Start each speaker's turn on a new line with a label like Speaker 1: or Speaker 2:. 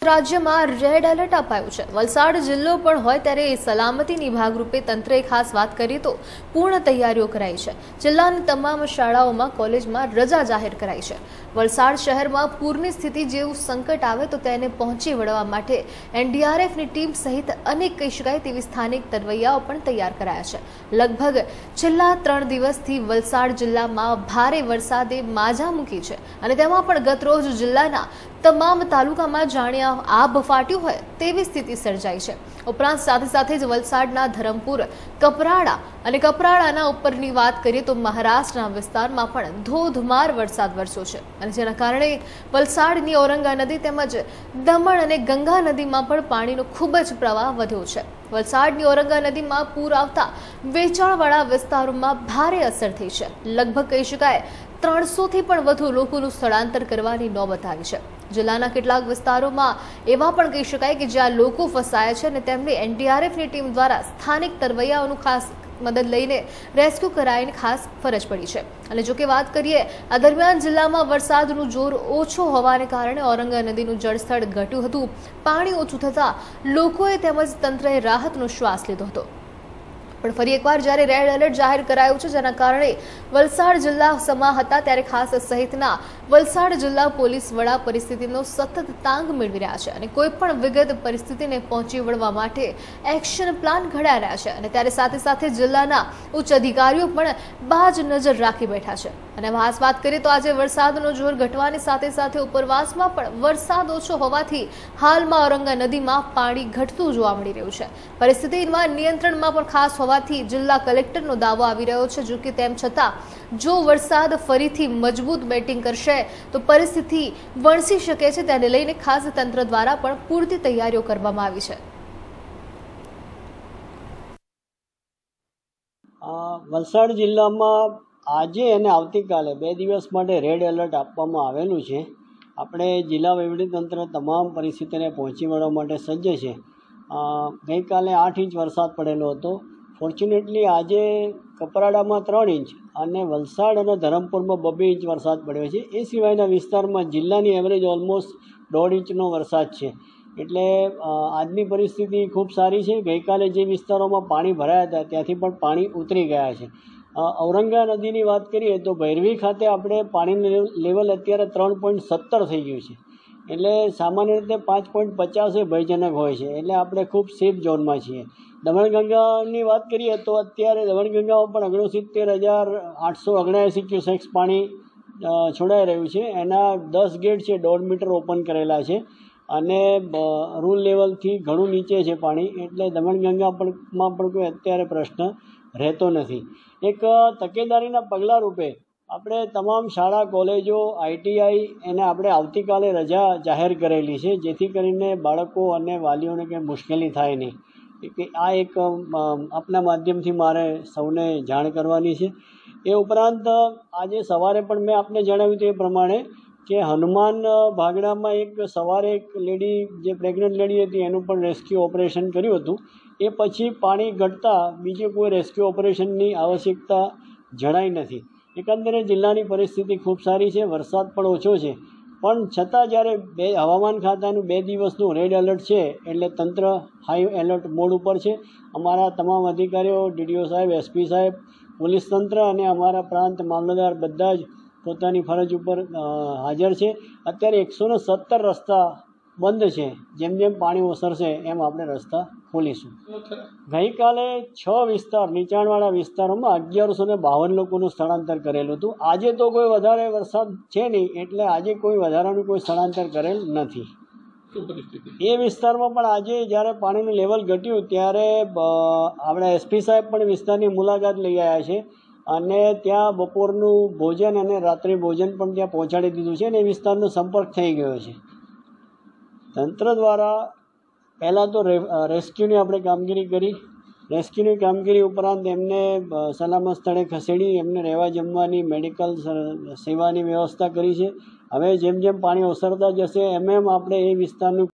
Speaker 1: રાજ્યમાં red alert અપાયું છે। વલસાડ જિલ્લો પણ હોય ત્યારે સલામતીની ભાગરૂપે તંત્રએ ખાસ વાત કરી તો પૂર્ણ તૈયારીઓ કરાઈ છે। જિલ્લાની તમામ શાળાઓમાં કોલેજમાં રજા જાહેર કરાઈ છે। વલસાડ શહેરમાં પૂરની સ્થિતિ જેવું સંકટ આવે તો તેને પહોંચી વળવા માટે એનડીઆરએફની ટીમ સહિત અનેક કહી શકાય તેવી સ્થાનિક તરવૈયાઓ પણ તૈયાર કરાયા છે। લગભગ છેલ્લા 3 દિવસથી વલસાડ જિલ્લામાં ભારે વરસાદે માજા મૂકી છે અને તેમાં પણ ગતરોજ જિલ્લાના તમામ તાલુકામાં જાણ્યા આબ ફાટ્યું હોય તેવી સ્થિતિ સર્જાઈ છે। ઉપરાંત સાથે સાથે જ વલસાડના ધરમપુર, કપરાડા અને કપરાડાના ઉપરની વાત કરીએ તો મહારાષ્ટ્રના વિસ્તારમાં પણ ધોધમાર વરસાદ વરસ્યો છે અને જેના કારણે વલસાડની ઔરંગા નદી તેમજ દમણ અને ગંગા નદીમાં પણ પાણીનો ખૂબ જ પ્રવાહ વધ્યો છે। વલસાડની ઔરંગા નદીમાં પૂર આવતા વેચાણવાળા વિસ્તારોમાં ભારે અસર થઈ છે। લગભગ કહી શકાય 300 થી પણ વધુ લોકોનું સ્થળાંતર કરવાની નોબત આવી છે। જિલ્લાના કેટલાક વિસ્તારોમાં એવા પણ કહી શકાય કે જ્યાં લોકો ફસાયા છે અને તેમને એનડીઆરએફની ટીમ દ્વારા સ્થાનિક તરવૈયાઓનું ખાસ મદદ લઈને રેસ્ક્યુ કરાવીને ખાસ ફરજ પડી છે। અને જો કે વાત કરીએ આ દરમિયાન જિલ્લામાં વરસાદનું જોર ઓછો હોવાને કારણે ઔરંગા નદીનું જળસ્તર ઘટ્યું હતું। પાણી ઓછું થતાં લોકોએ તેમજ તંત્રએ રાહતનો શ્વાસ લીધો હતો। પણ ફરી એકવાર જ્યારે રેડ એલર્ટ જાહેર કરાયું છે જેના કારણે વલસાડ જિલ્લા સમા હતા ત્યારે ખાસ સહિતના વલસાડ જિલ્લા પોલીસ વડા પરિસ્થિતિનો સતત તાંગ મેળવી રહ્યા છે અને કોઈ પણ વિગત પરિસ્થિતિને પહોંચી વળવા માટે એક્શન પ્લાન ઘડાઈ રહ્યા છે અને ત્યારે સાથે સાથે જિલ્લાના ઉચ્ચ અધિકારીઓ પણ બાજ નજર રાખી બેઠા છે। અને ખાસ વાત કરીએ તો આજે વરસાદનો જોર ઘટવાની સાથે સાથે ઉપરવાસમાં પણ વરસાદ ઓછો હોવાથી હાલમાં ઔરંગા નદીમાં પાણી ઘટતું જોવા મળી રહ્યું છે। પરિસ્થિતિમાં નિયંત્રણમાં પણ ખાસ હોવાથી જિલ્લા કલેક્ટરનો દાવો આવી રહ્યો છે। જો કે તેમ છતાં જો વરસાદ ફરીથી મજબૂત બેટિંગ કરશે તો પરિસ્થિતિ વણસી શકે છે તેને લઈને ખાસ તંત્ર દ્વારા પણ પૂરતી તૈયારીઓ કરવામાં આવી છે।
Speaker 2: વલસાડ જિલ્લામાં આજે અને આવતીકાલે 2 દિવસ માટે રેડ એલર્ટ આપવામાં આવેલું છે। આપણે જિલ્લા વહીવટીતંત્ર તમામ પરિસ્થિતિને પહોંચી વળવા માટે સજ્જ છે। ગઈકાલે 8 ઇંચ વરસાદ પડેલો હતો। ફોર્ચ્યુનેટલી આજે કપરાડામાં 3 ઇંચ અને વલસાડ અને ધરમપુરમાં 2 ઇંચ વરસાદ પડ્યો છે। એ સિવાયના વિસ્તારમાં જિલ્લાની એવરેજ ઓલમોસ્ટ 1.5 ઇંચનો વરસાદ છે। એટલે આજની પરિસ્થિતિ ખૂબ સારી છે। ગઈકાલે જે વિસ્તારોમાં પાણી ભરાયા હતા ત્યાંથી પણ પાણી ઉતરી ગયા છે। ઔરંગા નદીની વાત કરીએ તો ભૈરવી ખાતે આપણે પાણીનું લેવલ અત્યારે 3.17 થઈ ગયું છે। એટલે સામાન્ય રીતે 5.50 એ ભયજનક હોય છે। એટલે આપણે ખૂબ સેફ ઝોનમાં છીએ। દમણગંગાની વાત કરીએ તો અત્યારે દમણગંગામાં પણ 69,879 ક્યુસેક્સ પાણી છોડાઈ રહ્યું છે। એના 10 ગેટ છે 1.5 મીટર ઓપન કરેલા છે અને રૂલ લેવલથી ઘણું નીચે છે પાણી। એટલે દમણગંગામાં પણ કોઈ અત્યારે પ્રશ્ન રહેતો નથી। એક તકેદારીના પગલાં રૂપે આપણે તમામ શાળા, કોલેજો, આઈટીઆઈ એને આપણે આવતીકાલે રજા જાહેર કરેલી છે જેથી કરીને બાળકો અને વાલીઓને કંઈ મુશ્કેલી થાય નહીં। આ એક આપના માધ્યમથી મારે સૌને જાણ કરવાની છે। એ ઉપરાંત આજે સવારે પણ મેં આપને જણાવ્યું તે પ્રમાણે કે હનુમાન ભાગડામાં સવારે એક લેડી જે પ્રેગ્નન્ટ લેડી હતી એનું પણ રેસ્ક્યુ ઓપરેશન કર્યું હતું। એ પછી પાણી ઘટતા બીજે કોઈ રેસ્ક્યુ ઓપરેશનની આવશ્યકતા જણાઈ નથી। એકંદરે જિલ્લાની પરિસ્થિતિ ખૂબ સારી છે। વરસાદ પણ ઓછો છે પણ છતાં જ્યારે હવામાન ખાતાનું 2 દિવસનું રેડ એલર્ટ છે એટલે તંત્ર હાઈ એલર્ટ મોડ ઉપર છે। અમારા તમામ અધિકારીઓ, ડીડીઓ સાહેબ, એસપી સાહેબ, પોલીસ તંત્ર અને અમારા પ્રાંત મામલતદાર બધા જ પોતાની ફરજ ઉપર હાજર છે। અત્યારે 117 રસ્તા બંધ છે। જેમ જેમ પાણી ઓસરશે એમ આપણે રસ્તા ખોલીશું। ગઈકાલે 6 વિસ્તાર નીચાણવાળા વિસ્તારોમાં 1152 લોકોનું સ્થળાંતર કરેલું હતું। આજે તો કોઈ વધારે વરસાદ છે નહીં એટલે આજે કોઈ વધારાનું કોઈ સ્થળાંતર કરેલ નથી। એ વિસ્તારમાં પણ આજે જ્યારે પાણીનું લેવલ ઘટ્યું ત્યારે આપણા એસપી સાહેબ પણ વિસ્તારની મુલાકાત લઈ આવ્યા છે અને ત્યાં બપોરનું ભોજન અને રાત્રિ ભોજન પણ ત્યાં પહોંચાડી દીધું છે અને એ વિસ્તારનો સંપર્ક થઈ ગયો છે। તંત્ર દ્વારા પહેલાં તો રેસ્ક્યુની આપણે કામગીરી કરી। રેસ્ક્યુની કામગીરી ઉપરાંત એમને સલામત સ્થળે ખસેડી એમને રહેવા જમવાની મેડિકલ સેવાની વ્યવસ્થા કરી છે। હવે જેમ જેમ પાણી ઓસરતા જશે એમ આપણે એ વિસ્તારનું